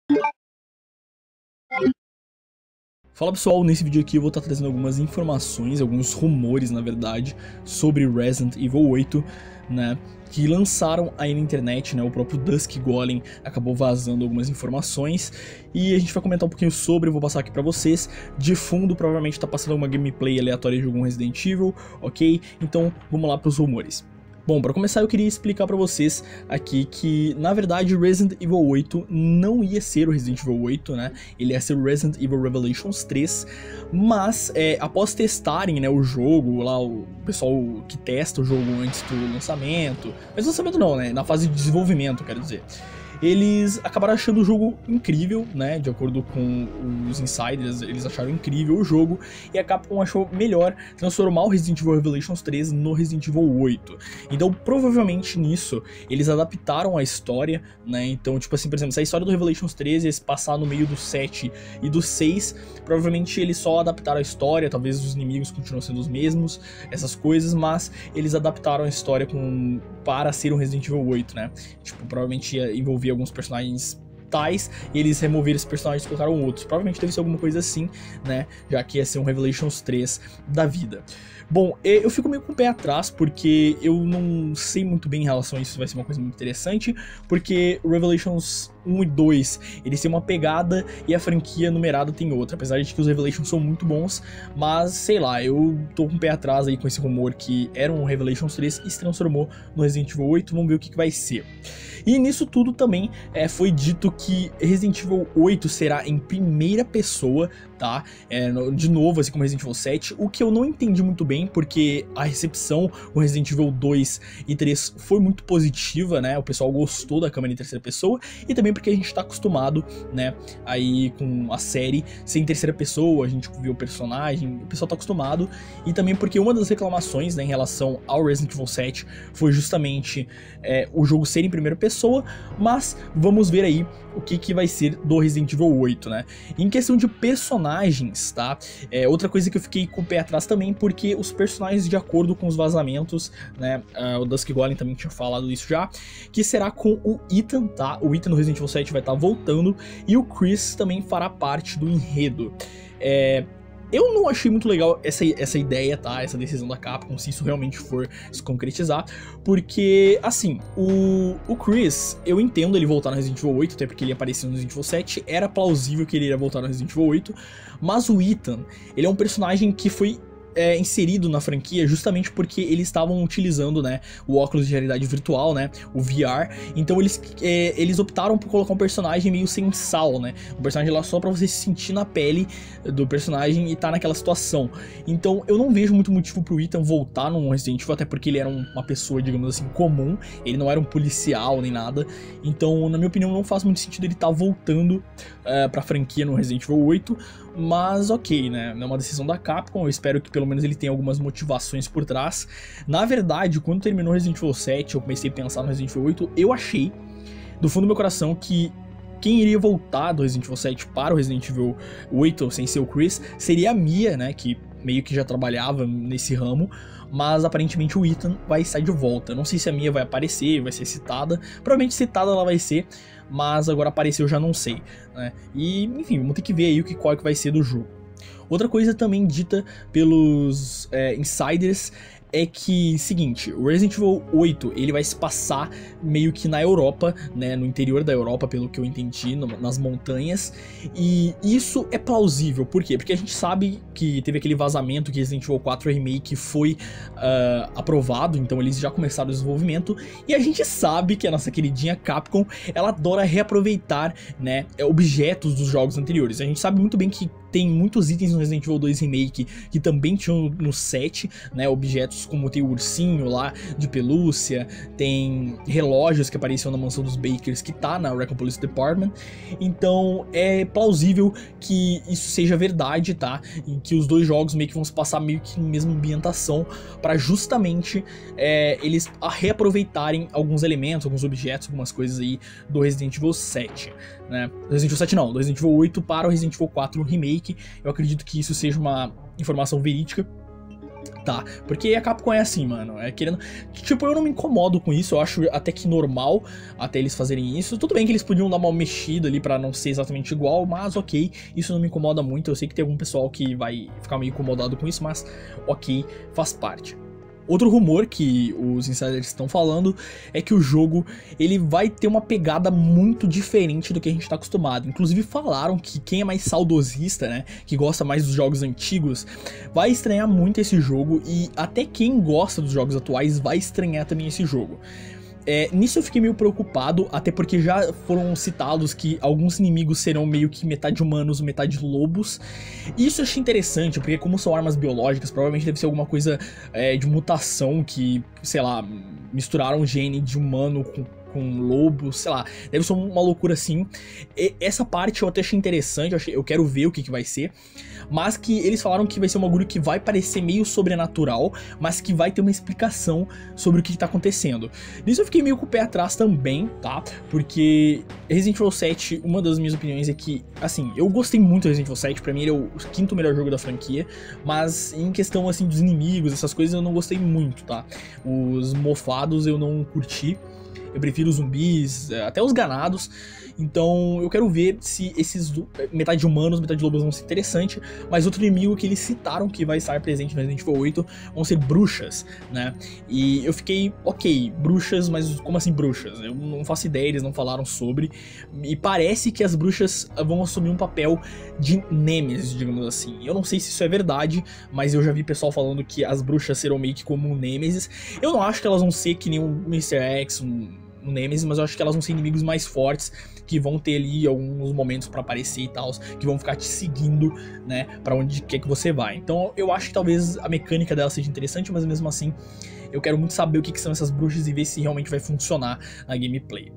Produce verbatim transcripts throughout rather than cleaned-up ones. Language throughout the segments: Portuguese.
Fala pessoal, nesse vídeo aqui eu vou estar trazendo algumas informações, alguns rumores na verdade, sobre Resident Evil oito, né, que lançaram aí na internet, né, o próprio Dusk Golem acabou vazando algumas informações e a gente vai comentar um pouquinho sobre, eu vou passar aqui pra vocês. De fundo provavelmente tá passando uma gameplay aleatória de algum Resident Evil, ok? Então vamos lá pros rumores. Bom, para começar eu queria explicar para vocês aqui que, na verdade, Resident Evil oito não ia ser o Resident Evil oito, né? Ele ia ser o Resident Evil Revelations três, mas é, após testarem, né, o jogo, lá o pessoal que testa o jogo antes do lançamento, mas lançamento não, né? Na fase de desenvolvimento, quero dizer. Eles acabaram achando o jogo incrível, né, de acordo com os insiders, eles acharam incrível o jogo, e a Capcom achou melhor transformar o Resident Evil Revelations três no Resident Evil oito. Então, provavelmente nisso, eles adaptaram a história, né, então, tipo assim, por exemplo, se a história do Revelations três ia se passar no meio do sete e do seis, provavelmente eles só adaptaram a história, talvez os inimigos continuam sendo os mesmos, essas coisas, mas eles adaptaram a história com, para ser um Resident Evil oito, né, tipo, provavelmente ia envolver alguns personagens tais, e eles removeram esses personagens e colocaram outros. Provavelmente deve ser alguma coisa assim, né, já que ia ser um Revelations três da vida. Bom, eu fico meio com o pé atrás, porque eu não sei muito bem em relação a isso, vai ser uma coisa muito interessante, porque o Revelations um e dois, eles têm uma pegada e a franquia numerada tem outra, apesar de que os Revelations são muito bons, mas sei lá, eu tô com o pé atrás aí com esse rumor que era um Revelations três e se transformou no Resident Evil oito, vamos ver o que, que vai ser. E nisso tudo também é, foi dito que Resident Evil oito será em primeira pessoa, tá? É, de novo, assim como Resident Evil sete, o que eu não entendi muito bem, porque a recepção com Resident Evil dois e três foi muito positiva, né? O pessoal gostou da câmera em terceira pessoa, e também porque a gente tá acostumado, né, aí com a série ser em terceira pessoa, a gente viu o personagem, o pessoal tá acostumado, e também porque uma das reclamações, né, em relação ao Resident Evil sete foi justamente é, o jogo ser em primeira pessoa, mas vamos ver aí o que, que vai ser do Resident Evil oito, né? Em questão de personagens, tá? É outra coisa que eu fiquei com o pé atrás também, porque os personagens, de acordo com os vazamentos, né? Uh, o Dusk Golem também tinha falado isso já, que será com o Ethan, tá? O Ethan no Resident Evil sete vai estar voltando, e o Chris também fará parte do enredo. É... Eu não achei muito legal essa, essa ideia, tá? Essa decisão da Capcom, se isso realmente for se concretizar. Porque, assim, o, o Chris, eu entendo ele voltar no Resident Evil oito, até porque ele apareceu no Resident Evil sete. Era plausível que ele iria voltar no Resident Evil oito. Mas o Ethan, ele é um personagem que foi É, inserido na franquia justamente porque eles estavam utilizando, né, o óculos de realidade virtual, né, o V R, então eles, é, eles optaram por colocar um personagem meio sem sal, né, um personagem lá só pra você se sentir na pele do personagem e tá naquela situação. Então eu não vejo muito motivo pro Ethan voltar num Resident Evil, até porque ele era um, uma pessoa, digamos assim, comum, ele não era um policial nem nada, então na minha opinião não faz muito sentido ele tá voltando uh, pra franquia no Resident Evil oito, mas ok, né, é uma decisão da Capcom, eu espero que pelo menos ele tenha algumas motivações por trás. Na verdade, quando terminou Resident Evil sete, eu comecei a pensar no Resident Evil oito, eu achei, do fundo do meu coração, que quem iria voltar do Resident Evil sete para o Resident Evil oito, sem ser o Chris, seria a Mia, né, que meio que já trabalhava nesse ramo, mas aparentemente o Ethan vai sair de volta. Eu não sei se a Mia vai aparecer, vai ser citada, provavelmente citada ela vai ser, mas agora aparecer eu já não sei, né, e enfim, vamos ter que ver aí o que, qual que vai ser do jogo. Outra coisa também dita pelos é, insiders é que, seguinte, o Resident Evil oito, ele vai se passar meio que na Europa, né, no interior da Europa, pelo que eu entendi, no, nas montanhas, e isso é plausível, por quê? Porque a gente sabe que teve aquele vazamento que Resident Evil quatro Remake foi uh, aprovado, então eles já começaram o desenvolvimento, e a gente sabe que a nossa queridinha Capcom, ela adora reaproveitar, né, objetos dos jogos anteriores. A gente sabe muito bem que tem muitos itens no Resident Evil dois Remake que também tinham no sete, né, objetos como tem o ursinho lá de pelúcia, tem relógios que apareciam na mansão dos Bakers que tá na Raccoon Police Department, então é plausível que isso seja verdade, tá, e que os dois jogos meio que vão se passar meio que na mesma ambientação, para justamente é, eles reaproveitarem alguns elementos, alguns objetos, algumas coisas aí do Resident Evil sete, né, Resident Evil sete não, do Resident Evil oito para o Resident Evil quatro Remake. Eu acredito que isso seja uma informação verídica, aceitar, porque a Capcom é assim, mano, é querendo... Tipo, eu não me incomodo com isso, eu acho até que normal até eles fazerem isso. Tudo bem que eles podiam dar uma mexida ali pra não ser exatamente igual, mas ok, isso não me incomoda muito. Eu sei que tem algum pessoal que vai ficar meio incomodado com isso, mas ok, faz parte. Outro rumor que os insiders estão falando é que o jogo ele vai ter uma pegada muito diferente do que a gente está acostumado. Inclusive falaram que quem é mais saudosista, né, que gosta mais dos jogos antigos, vai estranhar muito esse jogo, e até quem gosta dos jogos atuais vai estranhar também esse jogo. É, nisso eu fiquei meio preocupado, até porque já foram citados que alguns inimigos serão meio que metade humanos, metade lobos. Isso eu achei interessante, porque como são armas biológicas, provavelmente deve ser alguma coisa é, de mutação que, sei lá, misturaram o gene de humano com... com lobos, sei lá, deve ser uma loucura assim. E essa parte eu até achei interessante, eu, achei, eu quero ver o que, que vai ser, mas que eles falaram que vai ser um bagulho que vai parecer meio sobrenatural, mas que vai ter uma explicação sobre o que, que tá acontecendo. Nisso eu fiquei meio com o pé atrás também, tá? Porque Resident Evil sete, uma das minhas opiniões é que, assim, eu gostei muito do Resident Evil sete, pra mim ele é o quinto melhor jogo da franquia, mas em questão, assim, dos inimigos, essas coisas eu não gostei muito, tá? Os mofados eu não curti. Eu prefiro os zumbis, até os ganados. Então eu quero ver se esses metade humanos, metade lobos vão ser interessante. Mas outro inimigo que eles citaram que vai estar presente no Resident Evil oito vão ser bruxas, né? E eu fiquei, ok, bruxas, mas como assim bruxas? Eu não faço ideia, eles não falaram sobre. E parece que as bruxas vão assumir um papel de Nemesis, digamos assim. Eu não sei se isso é verdade, mas eu já vi pessoal falando que as bruxas serão meio que como um Nemesis. Eu não acho que elas vão ser que nem um mister X, um... no Nemesis, mas eu acho que elas vão ser inimigos mais fortes, que vão ter ali alguns momentos pra aparecer e tal, que vão ficar te seguindo, né, pra onde quer que você vai. Então eu acho que talvez a mecânica dela seja interessante, mas mesmo assim eu quero muito saber o que, que são essas bruxas e ver se realmente vai funcionar na gameplay.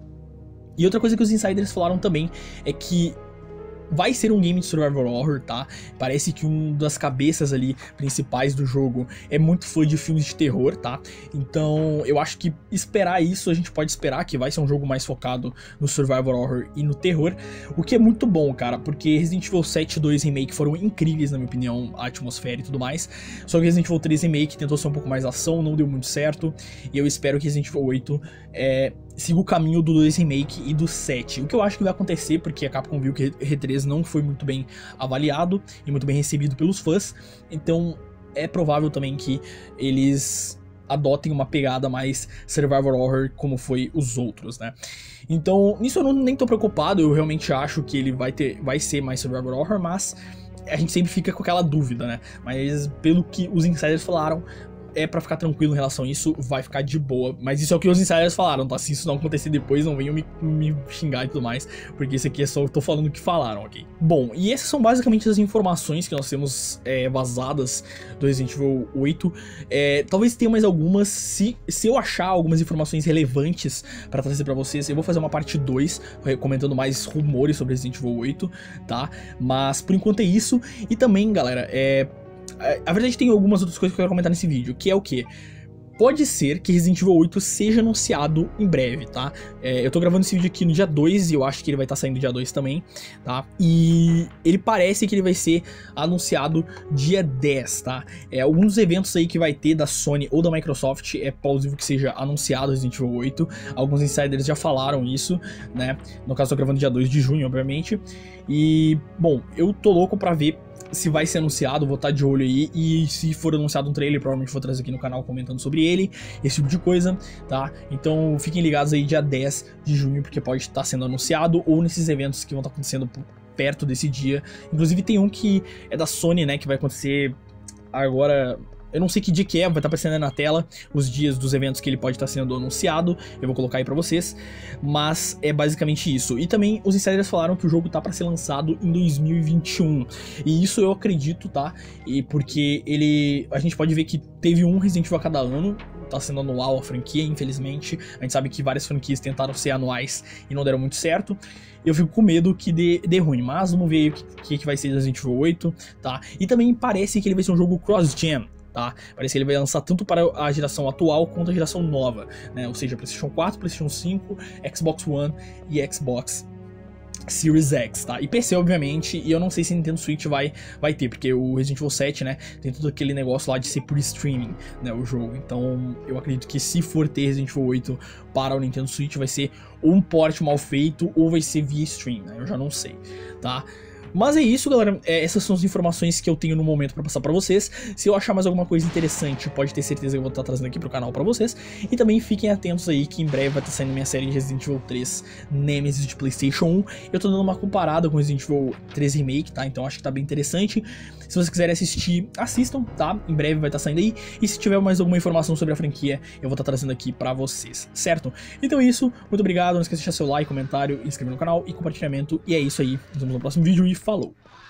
E outra coisa que os insiders falaram também é que vai ser um game de survival horror, tá? Parece que um das cabeças ali principais do jogo é muito fã de filmes de terror, tá? Então eu acho que esperar isso, a gente pode esperar que vai ser um jogo mais focado no survival horror e no terror, o que é muito bom, cara, porque Resident Evil sete e dois Remake foram incríveis, na minha opinião, a atmosfera e tudo mais, só que Resident Evil três Remake tentou ser um pouco mais ação, não deu muito certo, e eu espero que Resident Evil oito é... siga o caminho do dois Remake e do sete. O que eu acho que vai acontecer, porque a Capcom viu que R três não foi muito bem avaliado e muito bem recebido pelos fãs, então é provável também que eles adotem uma pegada mais survival horror como foi os outros, né? Então, nisso eu não, nem tô preocupado, eu realmente acho que ele vai, ter, vai ser mais survival horror, mas a gente sempre fica com aquela dúvida, né? Mas pelo que os insiders falaram, é pra ficar tranquilo em relação a isso, vai ficar de boa. Mas isso é o que os insiders falaram, tá? Se isso não acontecer depois, não venham me, me xingar e tudo mais, porque isso aqui é só eu tô falando o que falaram, ok? Bom, e essas são basicamente as informações que nós temos é, vazadas do Resident Evil oito. É, talvez tenha mais algumas, se, se eu achar algumas informações relevantes pra trazer pra vocês, eu vou fazer uma parte dois, comentando mais rumores sobre Resident Evil oito, tá? Mas por enquanto é isso, e também, galera, é... a verdade tem algumas outras coisas que eu quero comentar nesse vídeo, que é o que? Pode ser que Resident Evil oito seja anunciado em breve, tá? É, eu tô gravando esse vídeo aqui no dia dois e eu acho que ele vai estar tá saindo dia dois também, tá? E ele parece que ele vai ser anunciado dia dez, tá? É, alguns dos eventos aí que vai ter da Sony ou da Microsoft é plausível que seja anunciado Resident Evil oito. Alguns insiders já falaram isso, né? No caso, eu tô gravando dia dois de junho, obviamente. E, bom, eu tô louco pra ver se vai ser anunciado, vou estar de olho aí, e se for anunciado um trailer, provavelmente vou trazer aqui no canal comentando sobre ele, esse tipo de coisa, tá? Então fiquem ligados aí dia dez de junho, porque pode estar sendo anunciado, ou nesses eventos que vão estar acontecendo perto desse dia. Inclusive tem um que é da Sony, né, que vai acontecer agora... Eu não sei que dia que é, vai estar aparecendo aí na tela os dias dos eventos que ele pode estar sendo anunciado, eu vou colocar aí pra vocês, mas é basicamente isso. E também os insiders falaram que o jogo tá pra ser lançado em dois mil e vinte e um, e isso eu acredito, tá? E porque ele, a gente pode ver que teve um Resident Evil a cada ano, tá sendo anual a franquia, infelizmente. A gente sabe que várias franquias tentaram ser anuais e não deram muito certo. Eu fico com medo que dê, dê ruim, mas vamos ver o que, que vai ser Resident Evil oito, tá? E também parece que ele vai ser um jogo cross-gen, tá? Parece que ele vai lançar tanto para a geração atual quanto a geração nova, né? Ou seja, PlayStation quatro, PlayStation cinco, Xbox One e Xbox Series X, tá? E P C, obviamente, e eu não sei se Nintendo Switch vai, vai ter, porque o Resident Evil sete, né, tem todo aquele negócio lá de ser por streaming, né, o jogo. Então, eu acredito que se for ter Resident Evil oito para o Nintendo Switch, vai ser ou um port mal feito, ou vai ser via stream, né, eu já não sei, tá? Mas é isso, galera, é, essas são as informações que eu tenho no momento pra passar pra vocês. Se eu achar mais alguma coisa interessante, pode ter certeza que eu vou estar trazendo aqui pro canal pra vocês. E também fiquem atentos aí que em breve vai estar saindo minha série de Resident Evil três Nemesis de PlayStation um. Eu tô dando uma comparada com Resident Evil três Remake, tá? Então acho que tá bem interessante. Se vocês quiserem assistir, assistam, tá? Em breve vai estar saindo aí. E se tiver mais alguma informação sobre a franquia, eu vou estar trazendo aqui pra vocês, certo? Então é isso, muito obrigado, não esqueça de deixar seu like, comentário, inscrever no canal e compartilhamento. E é isso aí, nos vemos no próximo vídeo e falou!